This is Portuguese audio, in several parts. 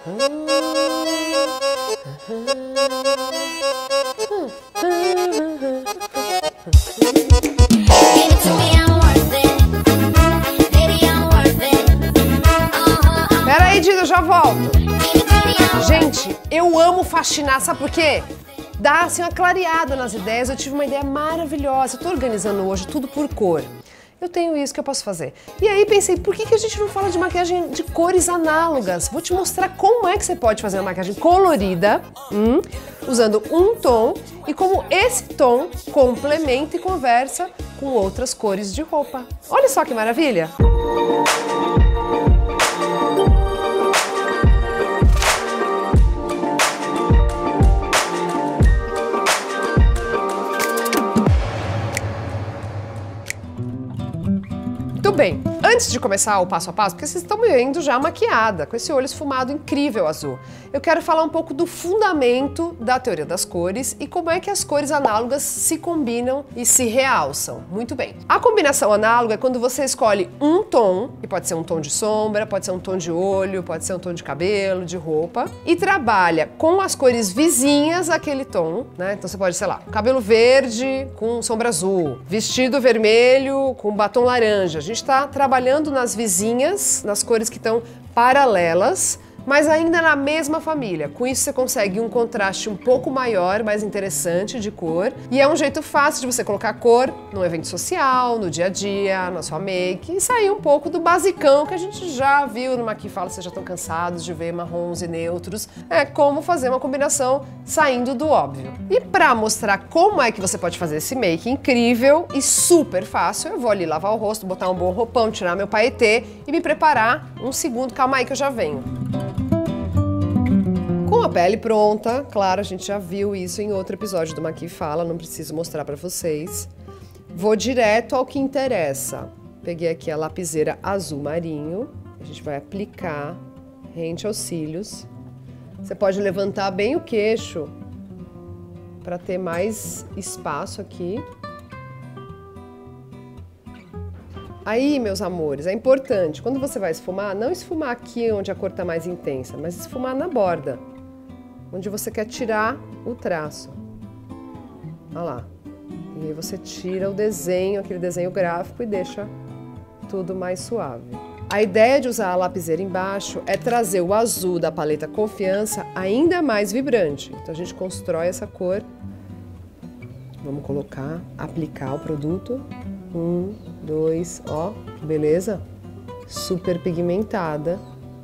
Peraí, Dida, eu já volto. Gente, eu amo faxinar, sabe por quê? Dá assim uma clareada nas ideias. Eu tive uma ideia maravilhosa. Eu tô organizando hoje tudo por cor. Eu tenho isso que eu posso fazer. E aí pensei, por que a gente não fala de maquiagem de cores análogas? Vou te mostrar como é que você pode fazer uma maquiagem colorida, usando um tom, e como esse tom complementa e conversa com outras cores de roupa. Olha só que maravilha! Muito bem, antes de começar o passo a passo, porque vocês estão me vendo já maquiada, com esse olho esfumado incrível azul, eu quero falar um pouco do fundamento da teoria das cores e como é que as cores análogas se combinam e se realçam. Muito bem. A combinação análoga é quando você escolhe um tom, que pode ser um tom de sombra, pode ser um tom de olho, pode ser um tom de cabelo, de roupa, e trabalha com as cores vizinhas àquele tom, né? Então você pode, sei lá, cabelo verde com sombra azul, vestido vermelho com batom laranja. A gente está trabalhando nas vizinhas, nas cores que estão paralelas, mas ainda na mesma família. Com isso você consegue um contraste um pouco maior, mais interessante de cor, e é um jeito fácil de você colocar cor num evento social, no dia a dia, na sua make, e sair um pouco do basicão que a gente já viu no Maqui Fala, vocês já estão cansados de ver marrons e neutros. É como fazer uma combinação saindo do óbvio. E para mostrar como é que você pode fazer esse make incrível e super fácil, eu vou ali lavar o rosto, botar um bom roupão, tirar meu paetê e me preparar um segundo. Calma aí que eu já venho. Com a pele pronta, claro, a gente já viu isso em outro episódio do Maqui Fala, não preciso mostrar pra vocês. Vou direto ao que interessa. Peguei aqui a lapiseira azul marinho, a gente vai aplicar rente aos cílios. Você pode levantar bem o queixo para ter mais espaço aqui. Aí, meus amores, é importante, quando você vai esfumar, não esfumar aqui onde a cor tá mais intensa, mas esfumar na borda, onde você quer tirar o traço. Olha lá. E aí você tira o desenho, aquele desenho gráfico, e deixa tudo mais suave. A ideia de usar a lapiseira embaixo é trazer o azul da paleta Confiança ainda mais vibrante. Então a gente constrói essa cor. Vamos colocar, aplicar o produto. 1, 2, ó, beleza? Super pigmentada.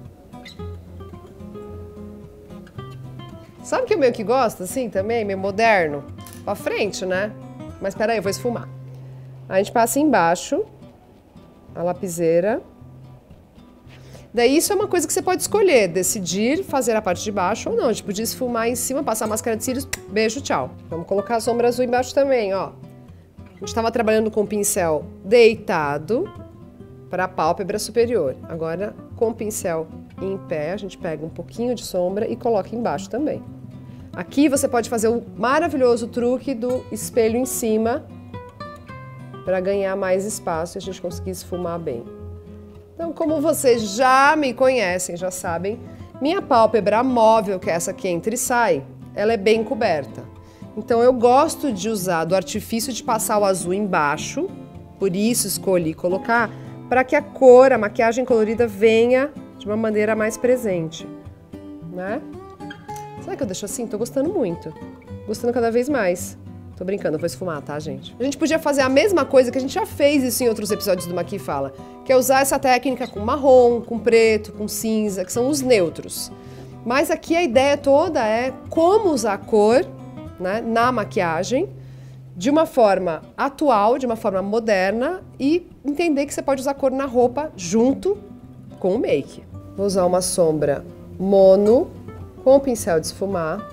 Sabe que eu meio que gosto assim também, meio moderno? Pra frente, né? Mas peraí, eu vou esfumar. A gente passa embaixo a lapiseira. Daí isso é uma coisa que você pode escolher, decidir fazer a parte de baixo ou não. A gente podia esfumar em cima, passar a máscara de cílios, beijo, tchau. Vamos colocar a sombra azul embaixo também, ó. A gente estava trabalhando com o pincel deitado para a pálpebra superior. Agora, com o pincel em pé, a gente pega um pouquinho de sombra e coloca embaixo também. Aqui você pode fazer o maravilhoso truque do espelho em cima para ganhar mais espaço e a gente conseguir esfumar bem. Então, como vocês já me conhecem, já sabem, minha pálpebra móvel, que é essa que entra e sai, ela é bem coberta. Então eu gosto de usar do artifício de passar o azul embaixo, por isso escolhi colocar, para que a cor, a maquiagem colorida venha de uma maneira mais presente, né? Será que eu deixo assim? Tô gostando muito, gostando cada vez mais. Tô brincando, eu vou esfumar, tá, gente? A gente podia fazer a mesma coisa que a gente já fez isso em outros episódios do Maqui Fala, que é usar essa técnica com marrom, com preto, com cinza, que são os neutros. Mas aqui a ideia toda é como usar a cor, né, na maquiagem, de uma forma atual, de uma forma moderna e entender que você pode usar cor na roupa junto com o make. Vou usar uma sombra mono com o pincel de esfumar.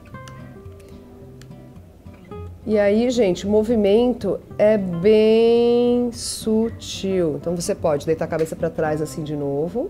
E aí, gente, o movimento é bem sutil. Então você pode deitar a cabeça para trás assim de novo.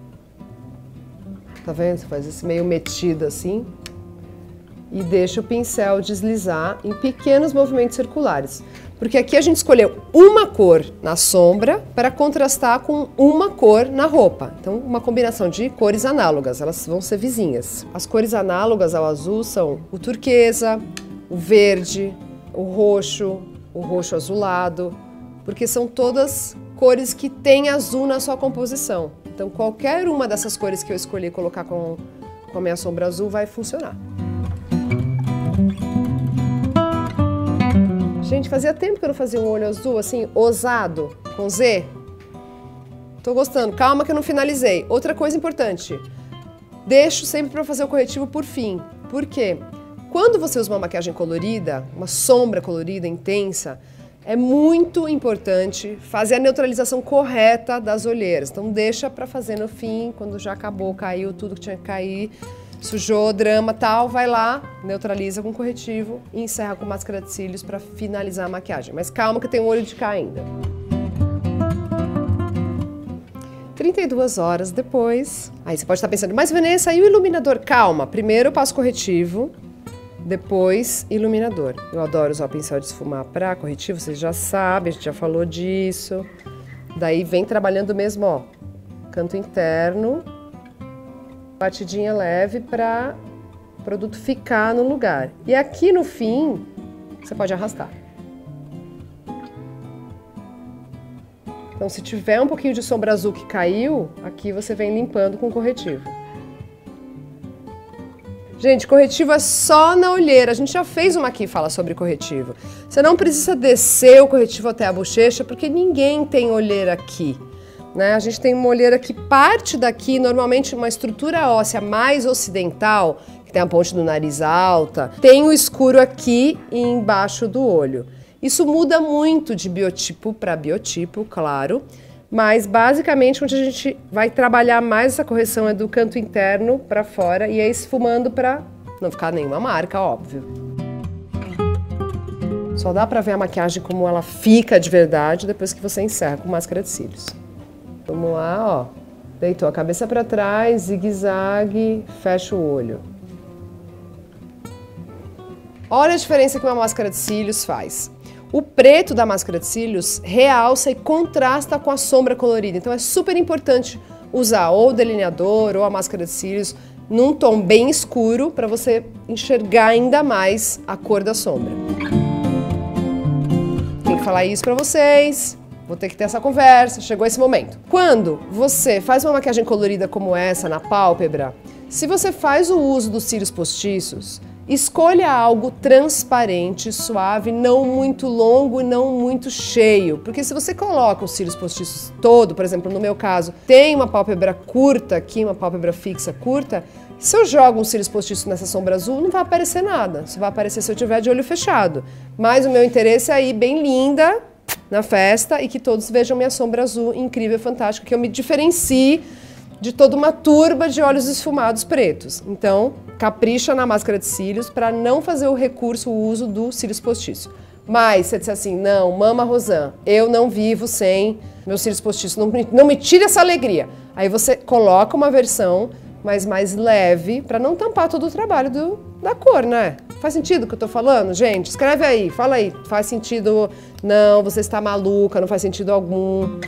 Tá vendo? Você faz esse meio metido assim. E deixa o pincel deslizar em pequenos movimentos circulares. Porque aqui a gente escolheu uma cor na sombra para contrastar com uma cor na roupa. Então, uma combinação de cores análogas, elas vão ser vizinhas. As cores análogas ao azul são o turquesa, o verde, o roxo azulado, porque são todas cores que têm azul na sua composição. Então, qualquer uma dessas cores que eu escolhi colocar com a minha sombra azul vai funcionar. Gente, fazia tempo que eu não fazia um olho azul, assim, ousado, com Z. Tô gostando. Calma que eu não finalizei. Outra coisa importante. Deixo sempre para fazer o corretivo por fim. Por quê? Quando você usa uma maquiagem colorida, uma sombra colorida, intensa, é muito importante fazer a neutralização correta das olheiras. Então deixa para fazer no fim, quando já acabou, caiu tudo que tinha que cair, sujou, drama, tal, vai lá, neutraliza com corretivo e encerra com máscara de cílios para finalizar a maquiagem. Mas calma que tem um olho de cá ainda. 32 horas depois, aí você pode estar pensando, mas Vanessa, e o iluminador? Calma, primeiro eu passo corretivo, depois iluminador. Eu adoro usar o pincel de esfumar para corretivo, vocês já sabem, a gente já falou disso. Daí vem trabalhando mesmo, ó, canto interno, batidinha leve para o produto ficar no lugar. E aqui no fim, você pode arrastar. Então, se tiver um pouquinho de sombra azul que caiu, aqui você vem limpando com corretivo. Gente, corretivo é só na olheira. A gente já fez uma aqui que fala sobre corretivo. Você não precisa descer o corretivo até a bochecha, porque ninguém tem olheira aqui. Né? A gente tem uma olheira que parte daqui, normalmente uma estrutura óssea mais ocidental, que tem a ponte do nariz alta, tem o escuro aqui e embaixo do olho. Isso muda muito de biotipo para biotipo, claro, mas basicamente onde a gente vai trabalhar mais essa correção é do canto interno para fora e é esfumando para não ficar nenhuma marca, óbvio. Só dá para ver a maquiagem como ela fica de verdade depois que você encerra com máscara de cílios. Vamos lá, ó. Deitou a cabeça para trás, zigue-zague, fecha o olho. Olha a diferença que uma máscara de cílios faz. O preto da máscara de cílios realça e contrasta com a sombra colorida. Então é super importante usar ou o delineador ou a máscara de cílios num tom bem escuro para você enxergar ainda mais a cor da sombra. Tenho que falar isso para vocês. Vou ter que ter essa conversa, chegou esse momento. Quando você faz uma maquiagem colorida como essa na pálpebra, se você faz o uso dos cílios postiços, escolha algo transparente, suave, não muito longo e não muito cheio. Porque se você coloca os cílios postiços todo, por exemplo, no meu caso, tem uma pálpebra curta aqui, uma pálpebra fixa curta, se eu jogo um cílios postiços nessa sombra azul, não vai aparecer nada. Só vai aparecer se eu tiver de olho fechado. Mas o meu interesse é ir bem linda na festa e que todos vejam minha sombra azul incrível, fantástica, que eu me diferencie de toda uma turba de olhos esfumados pretos. Então, capricha na máscara de cílios para não fazer o recurso, o uso do cílios postiço. Mas, você disser assim, não, Mama Rosan, eu não vivo sem meus cílios postiços, não me tire essa alegria. Aí você coloca uma versão mais leve para não tampar todo o trabalho da cor, né? Faz sentido o que eu tô falando, gente? Escreve aí, fala aí. Faz sentido? Não, você está maluca, não faz sentido algum.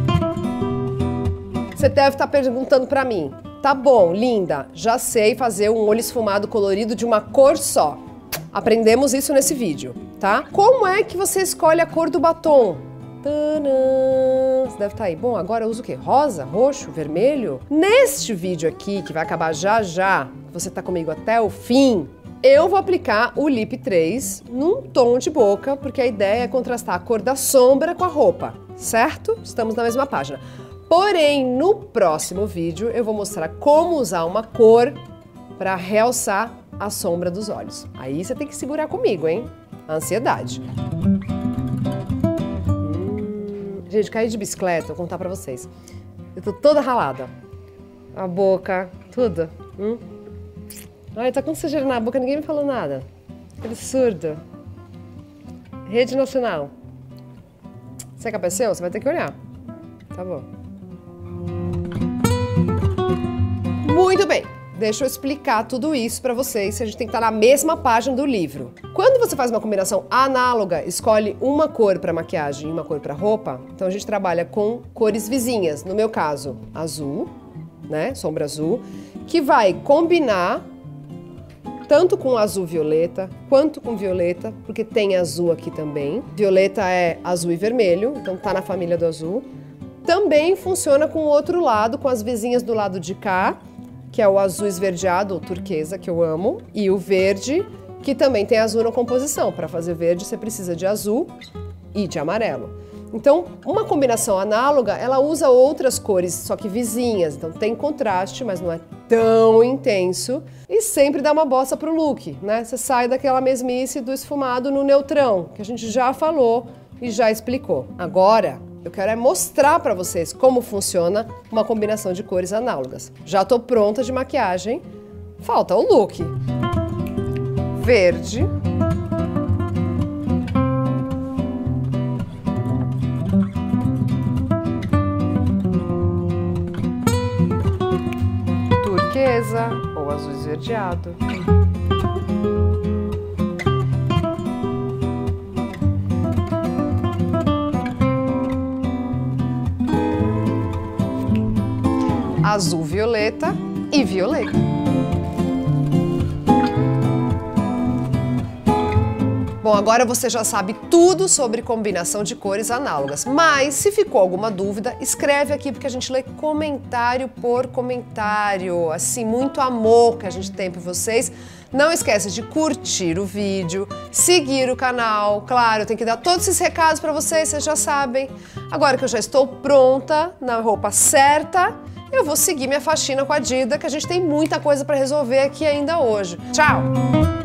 Você deve estar perguntando pra mim. Tá bom, linda, já sei fazer um olho esfumado colorido de uma cor só. Aprendemos isso nesse vídeo, tá? Como é que você escolhe a cor do batom? Tadã! Você deve estar aí. Bom, agora eu uso o quê? Rosa, roxo, vermelho? Neste vídeo aqui, que vai acabar já já, você tá comigo até o fim, eu vou aplicar o Lip 3 num tom de boca, porque a ideia é contrastar a cor da sombra com a roupa, certo? Estamos na mesma página. Porém, no próximo vídeo, eu vou mostrar como usar uma cor para realçar a sombra dos olhos. Aí você tem que segurar comigo, hein? A ansiedade. Gente, caí de bicicleta, vou contar pra vocês. Eu tô toda ralada. A boca, tudo. Ai, tá com sujeira na boca, ninguém me falou nada. Que absurdo. Rede Nacional. Você que apareceu? Você vai ter que olhar. Tá bom. Muito bem. deixa eu explicar tudo isso para vocês, a gente tem que estar na mesma página do livro. Quando você faz uma combinação análoga, escolhe uma cor para maquiagem e uma cor para roupa, então a gente trabalha com cores vizinhas, no meu caso, azul, né, sombra azul, que vai combinar tanto com azul violeta, quanto com violeta, porque tem azul aqui também. Violeta é azul e vermelho, então tá na família do azul. Também funciona com o outro lado, com as vizinhas do lado de cá, que é o azul esverdeado, ou turquesa, que eu amo, e o verde, que também tem azul na composição. Para fazer verde, você precisa de azul e de amarelo. Então, uma combinação análoga, ela usa outras cores, só que vizinhas. Então tem contraste, mas não é tão intenso. E sempre dá uma bossa pro look, né? Você sai daquela mesmice do esfumado no neutrão, que a gente já falou e já explicou. Agora, eu quero mostrar para vocês como funciona uma combinação de cores análogas. Já tô pronta de maquiagem, falta o look. Verde. Turquesa ou azul esverdeado. Azul violeta e violeta. Bom, agora você já sabe tudo sobre combinação de cores análogas, mas se ficou alguma dúvida, escreve aqui porque a gente lê comentário por comentário, assim, muito amor que a gente tem por vocês. Não esquece de curtir o vídeo, seguir o canal, claro, tem que dar todos esses recados para vocês, vocês já sabem. Agora que eu já estou pronta, na roupa certa, eu vou seguir minha faxina com a Dida, que a gente tem muita coisa para resolver aqui ainda hoje. Tchau!